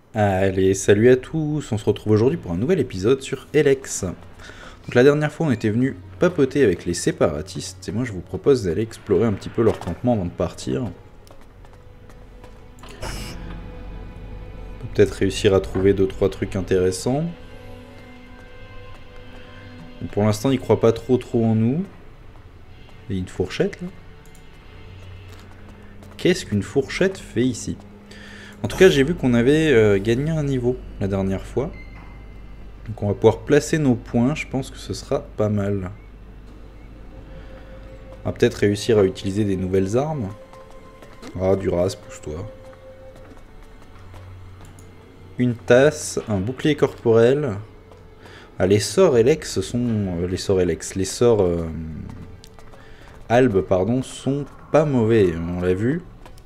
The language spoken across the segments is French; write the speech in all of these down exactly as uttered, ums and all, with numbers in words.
Allez, salut à tous, on se retrouve aujourd'hui pour un nouvel épisode sur Elex. Donc la dernière fois on était venu papoter avec les séparatistes et moi je vous propose d'aller explorer un petit peu leur campement avant de partir. On peut peut-être réussir à trouver deux trois trucs intéressants. Donc pour l'instant ils croient pas trop trop en nous. Il y a une fourchette là. Qu'est-ce qu'une fourchette fait ici? En tout cas j'ai vu qu'on avait euh, gagné un niveau la dernière fois. Donc on va pouvoir placer nos points, je pense que ce sera pas mal. On va peut-être réussir à utiliser des nouvelles armes. Ah, du ras, pousse-toi. Une tasse, un bouclier corporel. Ah, les sorts Elex sont... Euh, les sorts Elex, les sorts... Euh, Albe, pardon, sont pas mauvais, on l'a vu.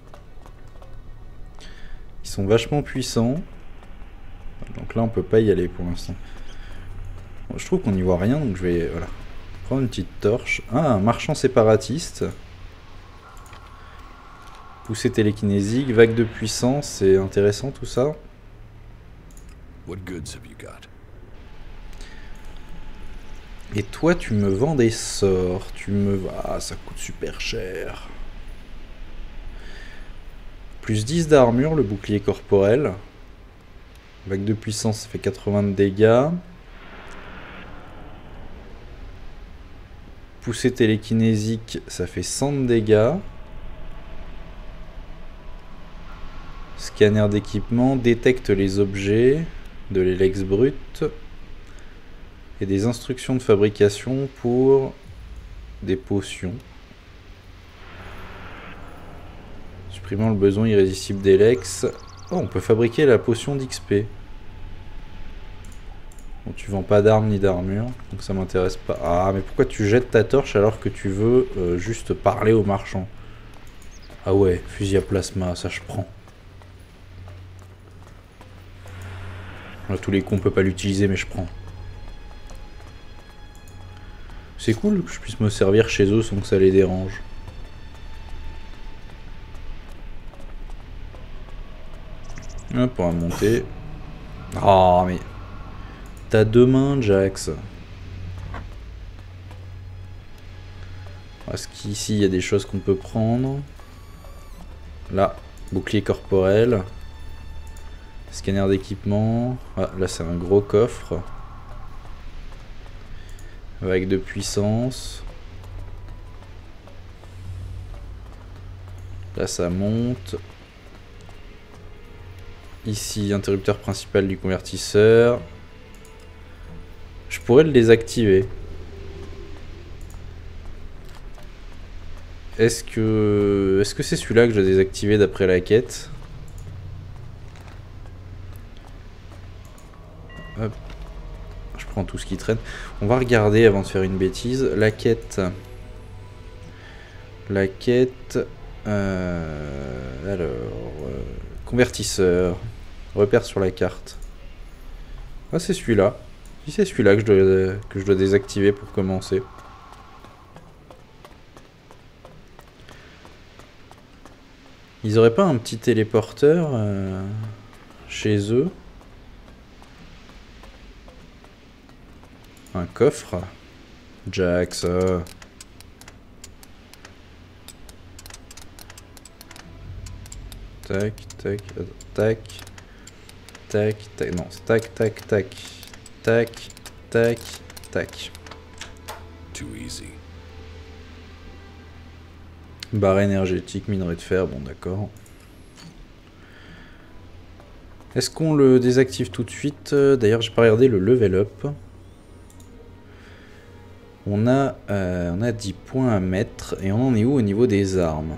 Ils sont vachement puissants. Donc là on peut pas y aller pour l'instant. Bon, je trouve qu'on n'y voit rien, donc je vais... Voilà. Prendre une petite torche. Ah, un marchand séparatiste. Poussée télékinésique, vague de puissance, c'est intéressant tout ça. What goods have you got? Et toi tu me vends des sorts, tu me... Ah, ça coûte super cher. Plus dix d'armure, le bouclier corporel. Vague de puissance, ça fait quatre-vingts de dégâts. Poussée télékinésique, ça fait cent de dégâts. Scanner d'équipement, détecte les objets de l'Elex brut. Et des instructions de fabrication pour des potions. Supprimant le besoin irrésistible d'Elex. Oh, on peut fabriquer la potion d'X P. Bon, tu vends pas d'armes ni d'armure, donc ça m'intéresse pas. Ah, mais pourquoi tu jettes ta torche alors que tu veux euh, juste parler aux marchands? Ah ouais, fusil à plasma, ça je prends. À tous les coups, on peut pas l'utiliser, mais je prends. C'est cool que je puisse me servir chez eux sans que ça les dérange. Hop, on va monter. Oh, mais... T'as deux mains, Jax. Est-ce qu'ici, il y a des choses qu'on peut prendre? Là, bouclier corporel. Scanner d'équipement. Ah, là, c'est un gros coffre. Vague de puissance. Là, ça monte. Ici, interrupteur principal du convertisseur. Je pourrais le désactiver. Est-ce que... Est-ce que c'est celui-là que je dois désactiver d'après la quête? Hop. Je prends tout ce qui traîne. On va regarder avant de faire une bêtise. La quête... La quête... Euh... Alors... Euh... Convertisseur. Repère sur la carte. Ah, c'est celui-là. Si c'est celui-là que, je dois... que je dois désactiver pour commencer. Ils auraient pas un petit téléporteur euh... chez eux? Un coffre. Jax. Euh... Tac, tac, tac. Tac, tac. Non, tac, tac, tac. Tac, tac, tac. Too easy. Barre énergétique, minerai de fer, bon d'accord. Est-ce qu'on le désactive tout de suite? D'ailleurs, j'ai pas regardé le level up. On a, euh, on a dix points à mettre. Et on en est où au niveau des armes?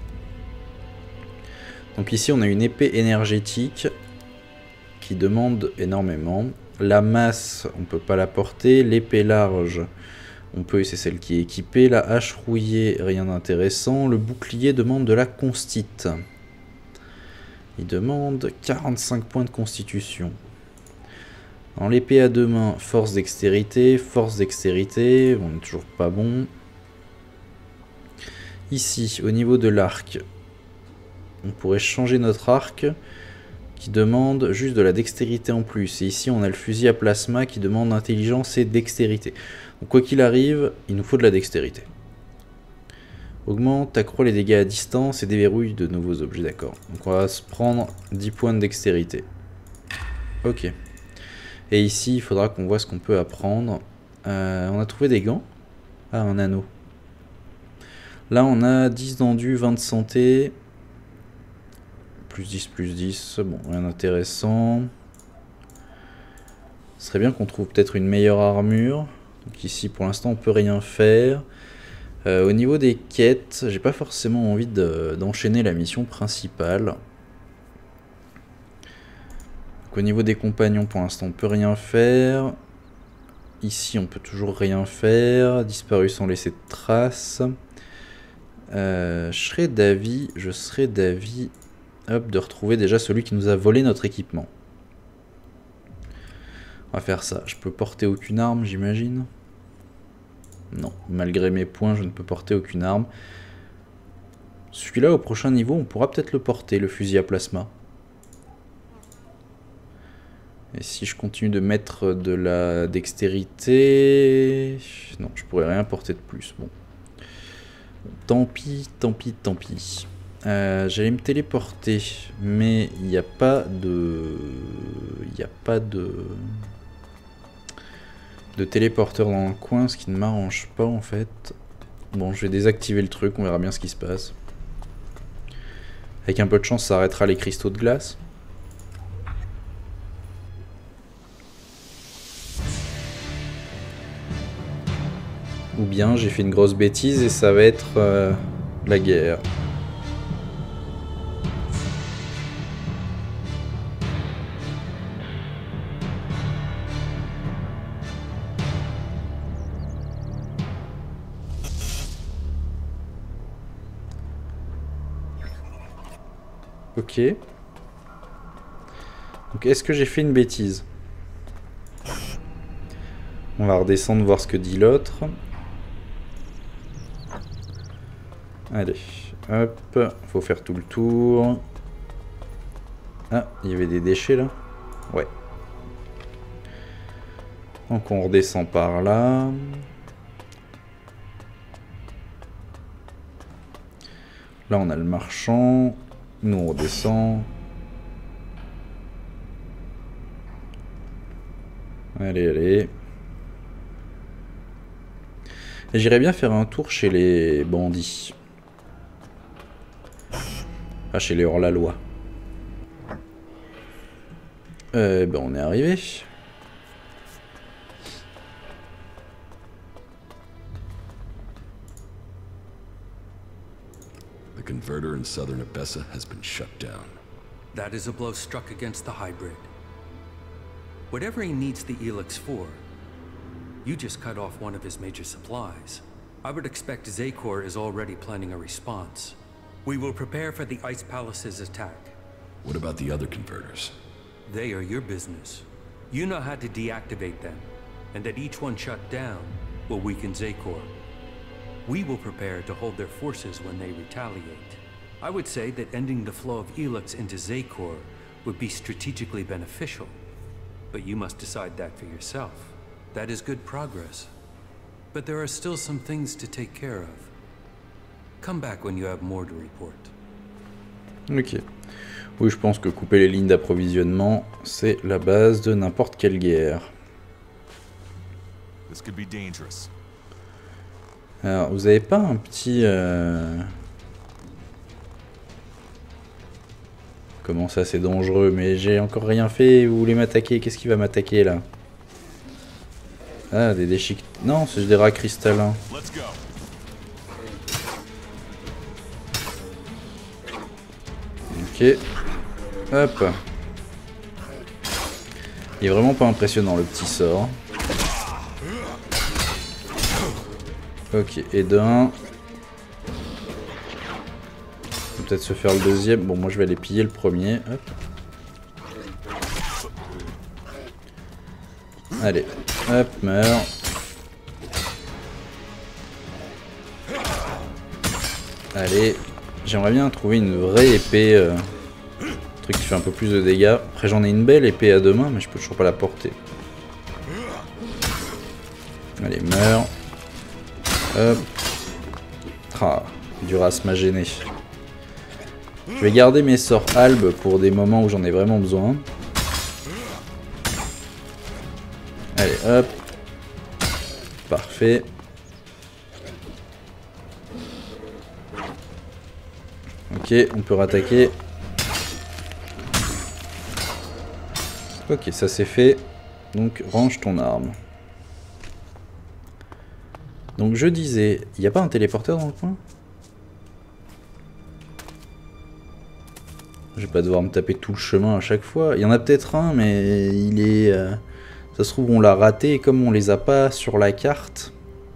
Donc ici, on a une épée énergétique qui demande énormément. La masse, on peut pas la porter. L'épée large, on peut, et c'est celle qui est équipée. La hache rouillée, rien d'intéressant. Le bouclier demande de la constite. Il demande quarante-cinq points de constitution. Dans l'épée à deux mains, force dextérité, force dextérité, on n'est toujours pas bon. Ici, au niveau de l'arc, on pourrait changer notre arc. qui demande juste de la dextérité en plus. Et ici, on a le fusil à plasma qui demande intelligence et dextérité. Donc quoi qu'il arrive, il nous faut de la dextérité. Augmente, accroît les dégâts à distance et déverrouille de nouveaux objets, d'accord. Donc on va se prendre dix points de dextérité. Ok. Et ici, il faudra qu'on voit ce qu'on peut apprendre. Euh, on a trouvé des gants. Ah, un anneau. Là, on a dix d'endu, vingt de santé. Plus dix, plus dix. Bon, rien d'intéressant. Ce serait bien qu'on trouve peut-être une meilleure armure. Donc ici, pour l'instant, on peut rien faire. Euh, au niveau des quêtes, j'ai pas forcément envie d'enchaîner la mission principale. Donc, au niveau des compagnons, pour l'instant, on peut rien faire. Ici, on peut toujours rien faire. Disparu sans laisser de traces. Euh, je serais d'avis, je serais d'avis, hop, de retrouver déjà celui qui nous a volé notre équipement. On va faire ça. Je peux porter aucune arme, j'imagine. Non, malgré mes points, je ne peux porter aucune arme. Celui-là, au prochain niveau, on pourra peut-être le porter, le fusil à plasma. Et si je continue de mettre de la dextérité... Non, je pourrais rien porter de plus. Bon. Tant pis, tant pis, tant pis. Euh, J'allais me téléporter, mais il n'y a pas de... Il n'y a pas de... de téléporteur dans le coin, ce qui ne m'arrange pas en fait. Bon, je vais désactiver le truc, on verra bien ce qui se passe. Avec un peu de chance, ça arrêtera les cristaux de glace. Ou bien j'ai fait une grosse bêtise et ça va être euh, la guerre. Ok. Donc est-ce que j'ai fait une bêtise? On va redescendre voir ce que dit l'autre. Allez, hop, faut faire tout le tour. Ah, il y avait des déchets là? Ouais. Donc on redescend par là. Là on a le marchand. Nous on redescend. Allez, allez. Et j'irais bien faire un tour chez les bandits. Enfin, chez les hors-la-loi. Euh, ben on est arrivé. The converter in southern Abessa has been shut down. That is a blow struck against the hybrid. Whatever he needs the Elix for, you just cut off one of his major supplies. I would expect Zakor is already planning a response. We will prepare for the Ice Palace's attack. What about the other converters? They are your business. You know how to deactivate them, and that each one shut down will weaken Zakor. We will prepare to hold their forces when they retaliate. I would say that ending the flow of Elix into Zakor would be strategically beneficial, but you must decide that for yourself. That is good progress, but there are still some things to take care of. Come back when you have more to report. Ok. Oui, je pense que couper les lignes d'approvisionnement, c'est la base de n'importe quelle guerre. This could be dangerous. Alors, vous avez pas un petit... Euh... Comment ça, c'est dangereux? Mais j'ai encore rien fait, vous voulez m'attaquer? Qu'est-ce qui va m'attaquer, là? Ah, des déchiquetés... Non, c'est des rats cristallins. Ok. Hop. Il est vraiment pas impressionnant, le petit sort. Ok, et d'un. On peut peut-être se faire le deuxième. Bon, moi je vais aller piller le premier. Hop. Allez, hop, meurs. Allez, j'aimerais bien trouver une vraie épée euh, truc qui fait un peu plus de dégâts. Après j'en ai une belle épée à deux mains, mais je peux toujours pas la porter. Allez, meurs. Hop. Ah, Duras m'a gêné. Je vais garder mes sorts Albe pour des moments où j'en ai vraiment besoin. Allez, hop. Parfait. Ok, on peut rattaquer. Ok, ça c'est fait. Donc, range ton arme. Donc, je disais, il n'y a pas un téléporteur dans le coin? Je vais pas devoir me taper tout le chemin à chaque fois. Il y en a peut-être un, mais il est... Euh, ça se trouve, on l'a raté. Et comme on les a pas sur la carte...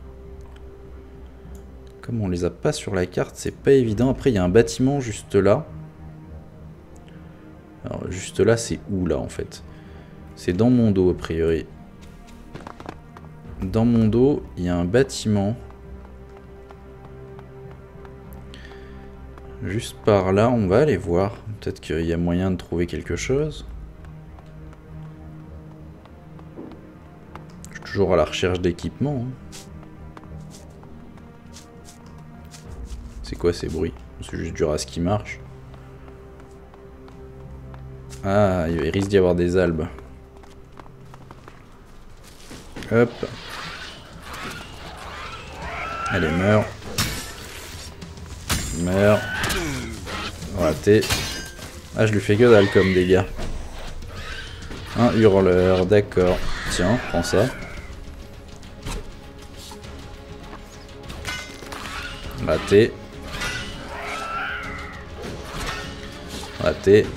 Comme on les a pas sur la carte, c'est pas évident. Après, il y a un bâtiment juste là. Alors, juste là, c'est où, là, en fait? C'est dans mon dos, a priori. Dans mon dos, il y a un bâtiment. Juste par là, on va aller voir. Peut-être qu'il y a moyen de trouver quelque chose. Je suis toujours à la recherche d'équipement. Hein. C'est quoi ces bruits? C'est juste du ras qui marche. Ah, il risque d'y avoir des albes. Hop. Allez, meurs. Meurs. Raté. Ah, je lui fais que dalle comme dégâts. Un hurleur, d'accord. Tiens, prends ça. Raté. Raté.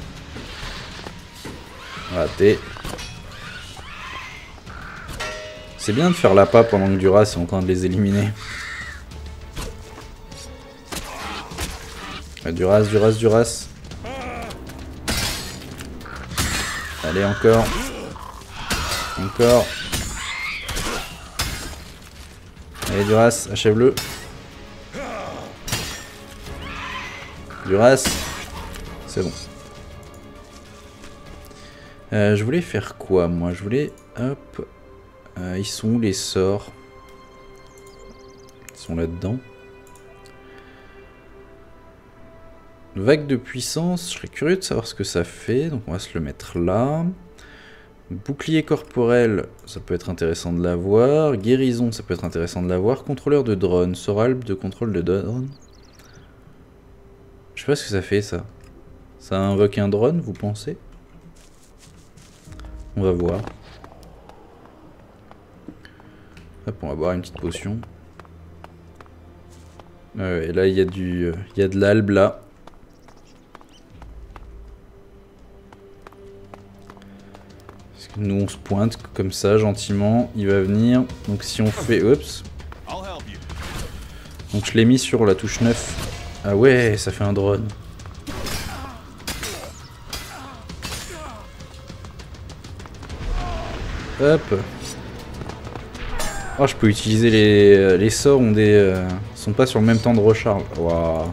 Raté. C'est bien de faire l'appât pendant que Duras est en train de les éliminer. Duras, Duras, Duras. Allez, encore. Encore. Allez, Duras, achève-le. Duras. C'est bon. Euh, je voulais faire quoi, moi? Je voulais... Hop. Euh, ils sont où les sorts? Ils sont là-dedans. Vague de puissance, je serais curieux de savoir ce que ça fait. Donc on va se le mettre là. Bouclier corporel, ça peut être intéressant de l'avoir. Guérison, ça peut être intéressant de l'avoir. Contrôleur de drone, sort Albe de contrôle de drone. Je sais pas ce que ça fait ça. Ça invoque un drone, vous pensez? On va voir. Hop, on va boire une petite potion. Euh, et là, il y a du, il y a de l'albe là. Parce que nous, on se pointe comme ça, gentiment. Il va venir. Donc si on fait... Oups. Donc je l'ai mis sur la touche neuf. Ah ouais, ça fait un drone. Hop. Oh, je peux utiliser les, les sorts ont des euh, sont pas sur le même temps de recharge. Waouh.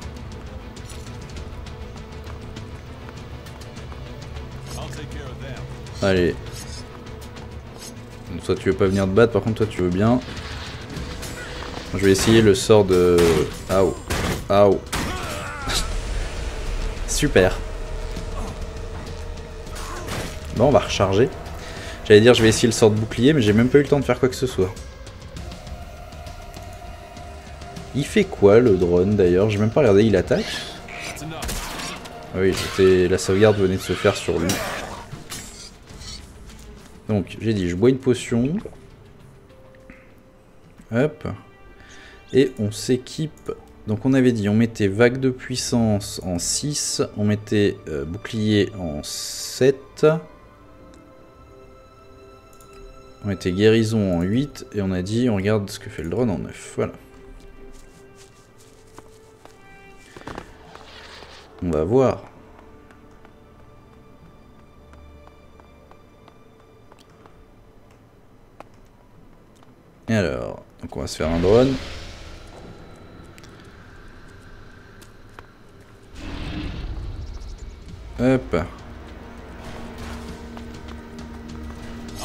Allez. Toi tu veux pas venir te battre, par contre toi tu veux bien. Je vais essayer le sort de... Aou. Aou. Super. Bon, on va recharger. J'allais dire je vais essayer le sort de bouclier, mais j'ai même pas eu le temps de faire quoi que ce soit. Il fait quoi le drone d'ailleurs? J'ai même pas regardé, il attaque. Ah oui, la sauvegarde venait de se faire sur lui. Donc j'ai dit je bois une potion. Hop. Et on s'équipe. Donc on avait dit on mettait vague de puissance en six. On mettait euh, bouclier en sept. On mettait guérison en huit. Et on a dit on regarde ce que fait le drone en neuf. Voilà. On va voir. Et alors, donc on va se faire un drone. Hop.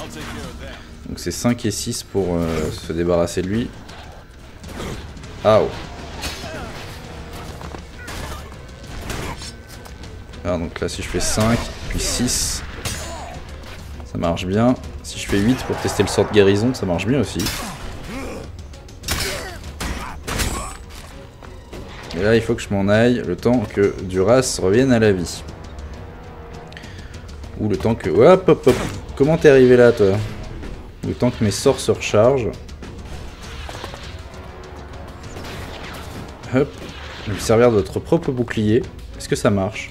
Donc c'est cinq et six pour euh, se débarrasser de lui. Ah oh. Alors donc là si je fais cinq, puis six, ça marche bien. Si je fais huit pour tester le sort de guérison, ça marche bien aussi. Et là il faut que je m'en aille le temps que Duras revienne à la vie. Ou le temps que... Hop hop hop. Comment t'es arrivé là toi? Le temps que mes sorts se rechargent. Hop. Je vais me servir de votre propre bouclier. Est-ce que ça marche?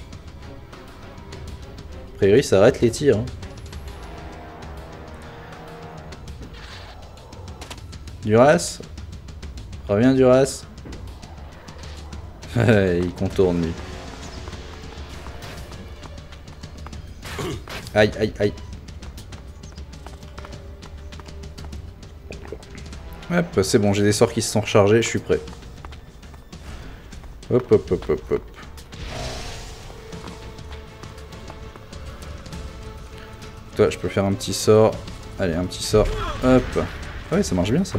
A priori ça arrête les tirs. Hein. Duras? Reviens Duras. Il contourne lui. Aïe aïe aïe. Hop, c'est bon, j'ai des sorts qui se sont rechargés, je suis prêt. Hop hop hop hop hop. Toi, je peux faire un petit sort. Allez, un petit sort. Hop. Ouais, ça marche bien ça.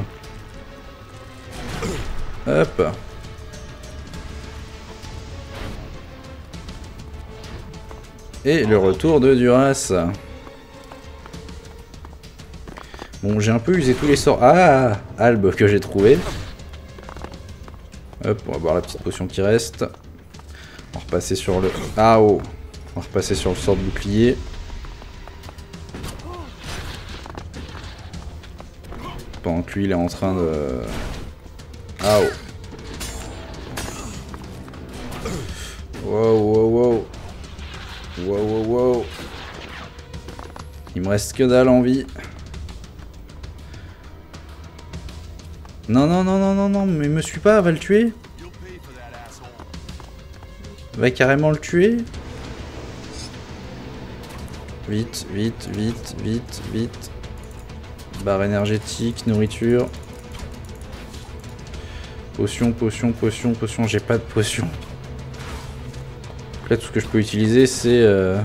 Hop. Et le retour de Duras. Bon, j'ai un peu usé tous les sorts. Ah, Albe que j'ai trouvé. Hop, on va voir la petite potion qui reste. On va repasser sur le... Ah oh. On va repasser sur le sort de bouclier. Pendant que lui il est en train de... Ah oh. Wow, wow, wow. Wow, wow, wow. Il me reste que dalle en vie. Non, non, non, non, non, non, mais me suis pas, va le tuer. Va carrément le tuer. Vite, vite, vite, vite, vite. Barre énergétique, nourriture. Potion, potion, potion, potion. J'ai pas de potion. Là, tout ce que je peux utiliser, c'est... Euh,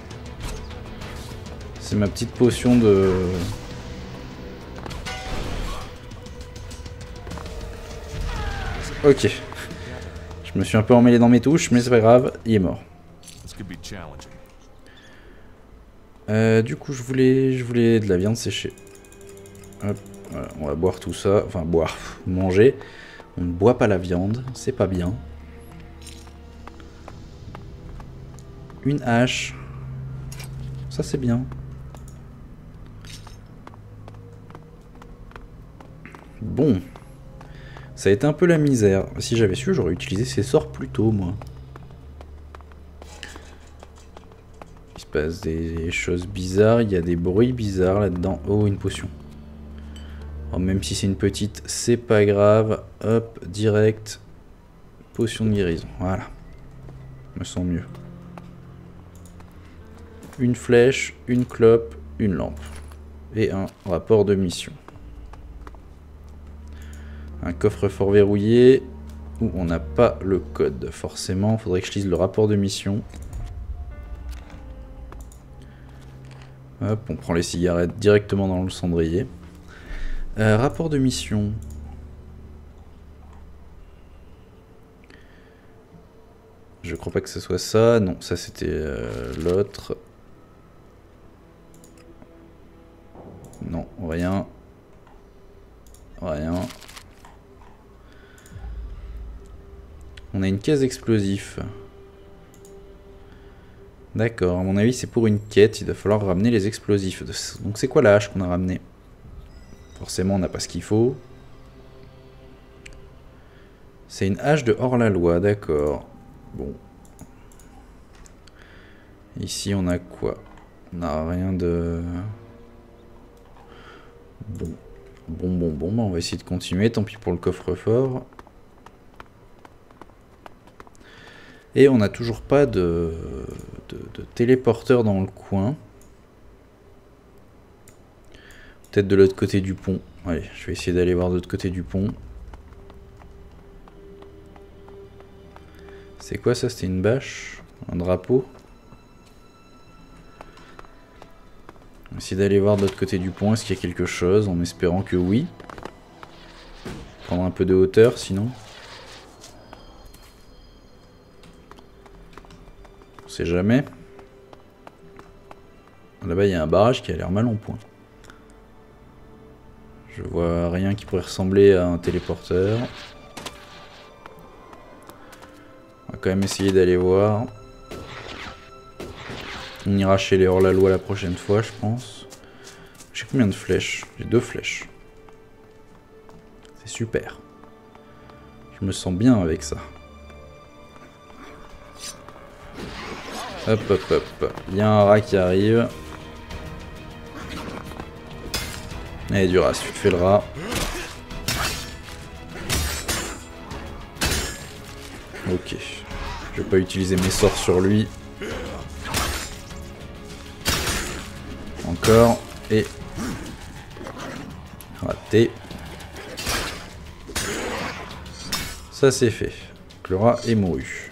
c'est ma petite potion de... Ok. Je me suis un peu emmêlé dans mes touches, mais c'est pas grave, il est mort. Euh, du coup, je voulais, je voulais de la viande séchée. Hop, voilà, on va boire tout ça. Enfin, boire, manger. On ne boit pas la viande, c'est pas bien. Une hache. Ça, c'est bien. Bon. Ça a été un peu la misère. Si j'avais su, j'aurais utilisé ces sorts plus tôt, moi. Il se passe des choses bizarres. Il y a des bruits bizarres là-dedans. Oh, une potion. Oh, même si c'est une petite, c'est pas grave. Hop, direct. Potion de guérison. Voilà. Je me sens mieux. Une flèche, une clope, une lampe. Et un rapport de mission. Un coffre-fort verrouillé où on n'a pas le code. Forcément, il faudrait que je lise le rapport de mission. Hop, on prend les cigarettes directement dans le cendrier. Euh, rapport de mission. Je crois pas que ce soit ça. Non, ça c'était euh, l'autre. Non, rien. Rien. On a une caisse d'explosifs. D'accord, à mon avis c'est pour une quête, il va falloir ramener les explosifs. Donc c'est quoi la hache qu'on a ramenée? Forcément on n'a pas ce qu'il faut. C'est une hache de hors-la-loi, d'accord. Bon. Ici on a quoi? On n'a rien de... Bon. Bon, bon, bon, bah on va essayer de continuer, tant pis pour le coffre-fort. Et on n'a toujours pas de, de, de téléporteur dans le coin. Peut-être de l'autre côté du pont. Allez, je vais essayer d'aller voir de l'autre côté du pont. C'est quoi ça? C'était une bâche? Un drapeau? On va essayer d'aller voir de l'autre côté du pont, est-ce qu'il y a quelque chose, en espérant que oui. Prendre un peu de hauteur sinon. On sait jamais. Là-bas il y a un barrage qui a l'air mal en point. Je vois rien qui pourrait ressembler à un téléporteur. On va quand même essayer d'aller voir. On ira chez les hors-la-loi la prochaine fois, je pense. J'ai combien de flèches? J'ai deux flèches. C'est super. Je me sens bien avec ça. Hop, hop, hop. Il y a un rat qui arrive. Allez, Duras, tu te fais le rat. Ok. Je vais pas utiliser mes sorts sur lui. Encore. Et... raté. Ça c'est fait. Le rat est mouru.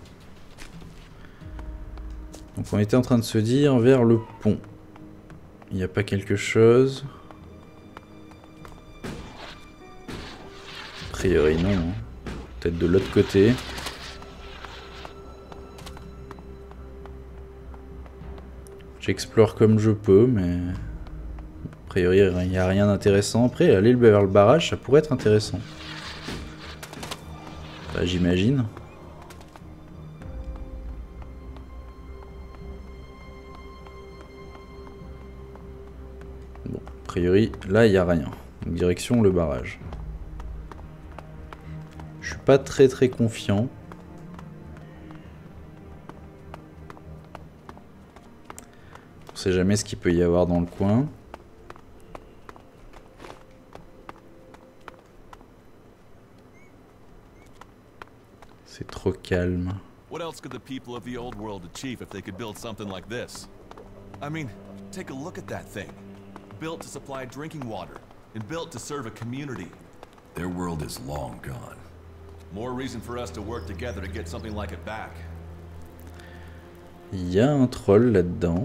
Donc on était en train de se dire vers le pont. Il n'y a pas quelque chose. A priori non. Hein. Peut-être de l'autre côté. J'explore comme je peux, mais... a priori, il n'y a rien d'intéressant. Après, aller vers le barrage, ça pourrait être intéressant. Bah, j'imagine. Bon, a priori, là, il n'y a rien. Donc, direction le barrage. Je suis pas très très confiant. On sait jamais ce qu'il peut y avoir dans le coin. C'est trop calme. What else could the people of the old world achieve if they could build something like this? I mean, take a look at that thing. Built to supply drinking water and built to serve a community. Their world is long gone. More reason for us to work together to get something like it back. Il y a un troll là-dedans.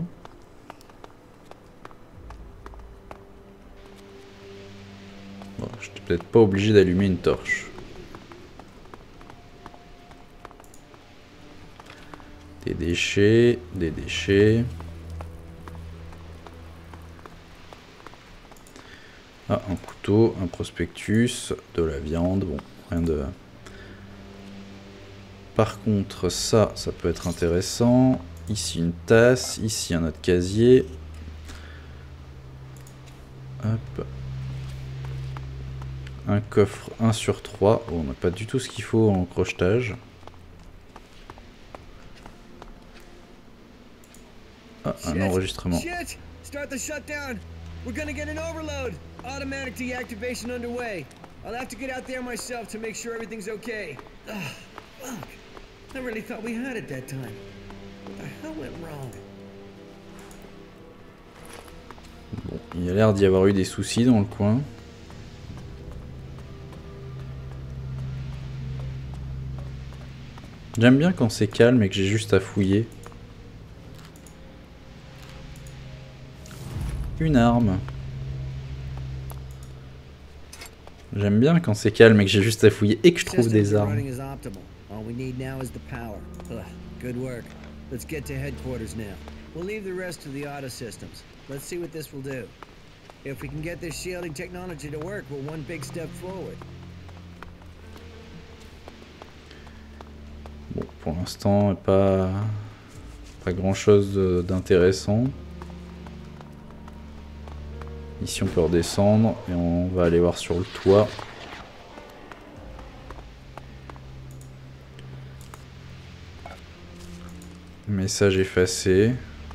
Bon, je n'étais peut-être pas obligé d'allumer une torche. Des déchets, des déchets. Ah, un couteau, un prospectus, de la viande, bon, rien de... Par contre, ça, ça peut être intéressant. Ici une tasse, ici un autre casier. Hop. Un coffre un sur trois. Oh, on n'a pas du tout ce qu'il faut en crochetage. Ah, un enregistrement. Shit! Start the shutdown. We're gonna get an overload. Automatic deactivation underway. I'll have to get out there myself to make sure everything's okay. Ugh, fuck. I really thought we had it that time. What the hell went wrong? Bon, il y a l'air d'y avoir eu des soucis dans le coin. J'aime bien quand c'est calme et que j'ai juste à fouiller. Une arme. J'aime bien quand c'est calme et que j'ai juste à fouiller et que je trouve des armes. All we need now is the power. Ugh, good work. Let's get to headquarters now. We'll leave the rest to the auto systems. Let's see what this will do. If we can get this shielding technology to work, we're one big step forward. Bon, pour l'instant, pas, pas grand chose d'intéressant. Ici, on peut redescendre et on va aller voir sur le toit. Message effacé.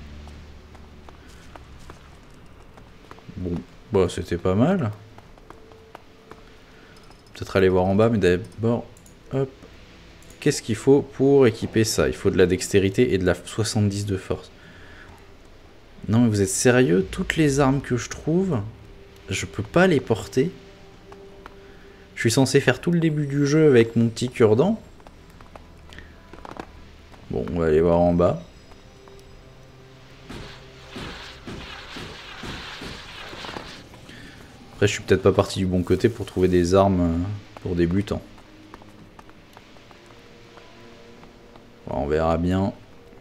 Bon, bah c'était pas mal. Peut-être aller voir en bas, mais d'abord, hop. Qu'est-ce qu'il faut pour équiper ça? Il faut de la dextérité et de la soixante-dix de force. Non mais vous êtes sérieux? Toutes les armes que je trouve, je peux pas les porter. Je suis censé faire tout le début du jeu avec mon petit cure-dent. Bon, on va aller voir en bas. Après, je suis peut-être pas parti du bon côté pour trouver des armes pour débutants. Bon, on verra bien.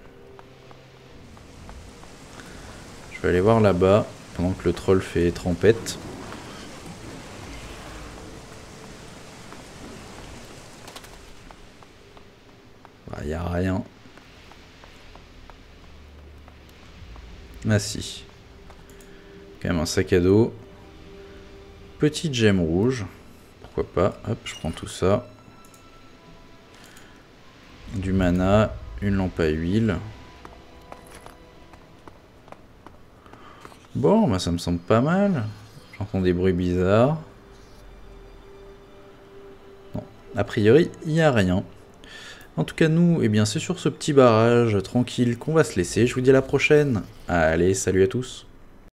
Je vais aller voir là-bas pendant que le troll fait trempette. Il n'y a rien. Ah si. Quand même un sac à dos. Petite gemme rouge. Pourquoi pas. Hop, je prends tout ça. Du mana. Une lampe à huile. Bon, bah ça me semble pas mal. J'entends des bruits bizarres. Non, a priori, il n'y a rien. En tout cas, nous, eh bien, c'est sur ce petit barrage tranquille qu'on va se laisser. Je vous dis à la prochaine. Allez, salut à tous.